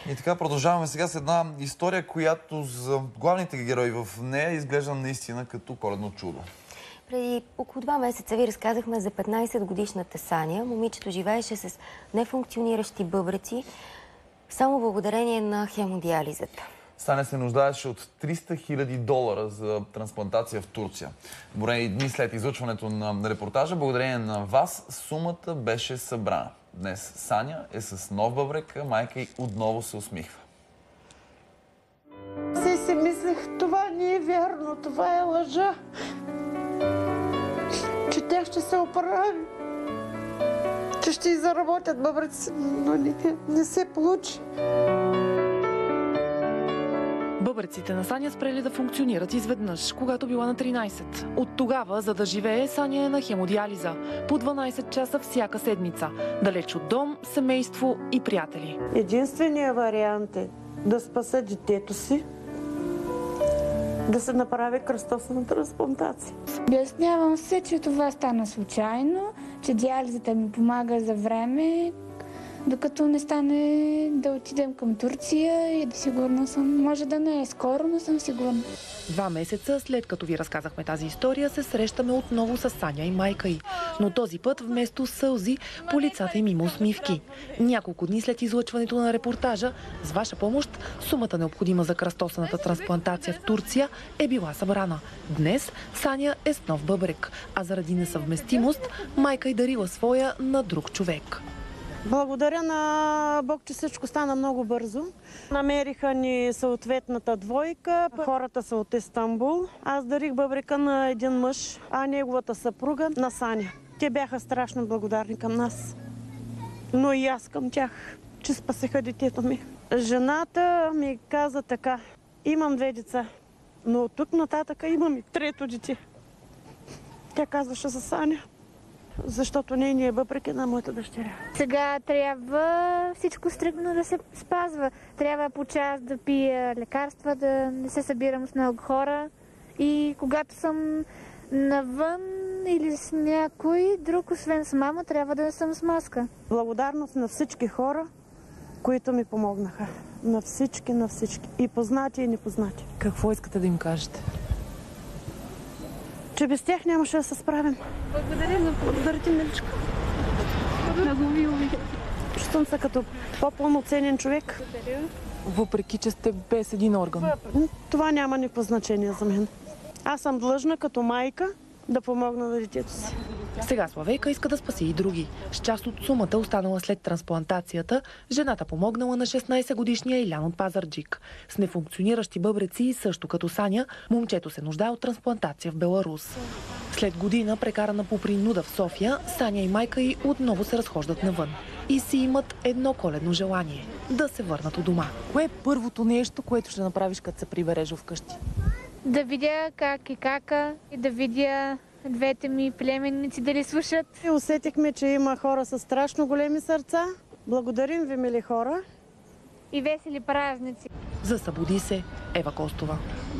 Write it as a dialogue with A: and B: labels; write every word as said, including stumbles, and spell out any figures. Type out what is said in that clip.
A: И така продължаваме сега с една история, която за главните герои в нея изглежда наистина като коледно чудо.
B: Преди около два месеца ви разказахме за петнайсетгодишната Саня. Момичето живееше с нефункциониращи бъбреци само благодарение на хемодиализата.
A: Саня се нуждаеше от триста хиляди долара за трансплантация в Турция. Броени дни след излъчването на репортажа, благодарение на вас, сумата беше събрана. Днес Саня е с нов бъбрек, а майка й отново се усмихва.
C: Се си мислех, това не е вярно, това е лъжа. Че тя ще се оправи. Че ще и заработят бъбреци, но не, не се получи.
D: Бъбреците на Саня спрели да функционират изведнъж, когато била на тринайсет. От тогава, за да живее, Саня е на хемодиализа. По дванайсет часа всяка седмица. Далеч от дом, семейство и приятели.
C: Единственият вариант е да спася детето си, да се направи кръстосна трансплантация.
E: Обяснявам се, че това стана случайно, че диализата ми помага за време, докато не стане да отидем към Турция и да сигурна съм. Може да не е скоро, но съм сигурна.
D: Два месеца след като ви разказахме тази история, се срещаме отново с Саня и майка й. Но този път вместо сълзи, по лицата им има усмивки. Няколко дни след излъчването на репортажа, с ваша помощ, сумата необходима за кръстосаната трансплантация в Турция е била събрана. Днес Саня е с нов бъбрек, а заради несъвместимост, майка й дарила своя на друг човек.
C: Благодаря на Бог, че всичко стана много бързо. Намериха ни съответната двойка. Хората са от Истанбул. Аз дарих бъбрека на един мъж, а неговата съпруга на Саня. Те бяха страшно благодарни към нас. Но и аз към тях, че спасиха детето ми. Жената ми каза така: имам две деца, но от тук нататък имам и трето дете. Тя казваше за Саня. Защото нейният бъбрек е на моята дъщеря.
E: Сега трябва всичко стриктно да се спазва. Трябва по час да пия лекарства, да не се събирам с много хора. И когато съм навън или с някой друг, освен с мама, трябва да съм с маска.
C: Благодарност на всички хора, които ми помогнаха. На всички, на всички. И познати, и непознати.
D: Какво искате да им кажете?
C: Че без тях нямаше да се справим.
E: Благодаря.
C: Благодаря ти, миличко. Много ви обичам. Чувствам се като по-пълноценен човек.
E: Благодаря.
D: Въпреки че сте без един орган.
C: Това няма никакво значение за мен. Аз съм длъжна като майка да помогна на детето си.
D: Сега Славейка иска да спаси и други. С част от сумата, останала след трансплантацията, жената помогнала на шестнайсетгодишния Илян от Пазарджик. С нефункциониращи бъбреци, също като Саня, момчето се нуждае от трансплантация в Беларус. След година, прекарана по принуда в София, Саня и майка й отново се разхождат навън. И си имат едно коледно желание – да се върнат у дома. Кое е първото нещо, което ще направиш, като се прибереш вкъщи?
E: Да видя как и кака, и да видя двете ми племенници дали слушат.
C: И усетихме, че има хора с страшно големи сърца. Благодарим ви, мили хора.
E: И весели празници.
D: За Събуди се, Ева Костова.